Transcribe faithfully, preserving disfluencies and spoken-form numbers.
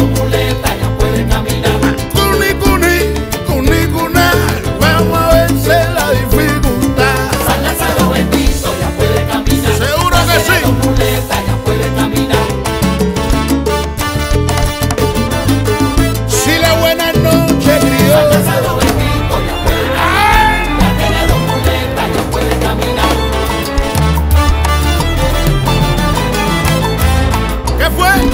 dos muletas ya puede caminar. Cuni, cuni, cuni, cuná, vamos a vencer la dificultad. San Lázaro bendito ya puede caminar. Seguro que Tiene sí. dos muletas ya puede caminar. Si la buena noche San crió. Lázaro bendito ya puede caminar. Ya tiene dos muletas ya puede caminar. ¿Qué fue?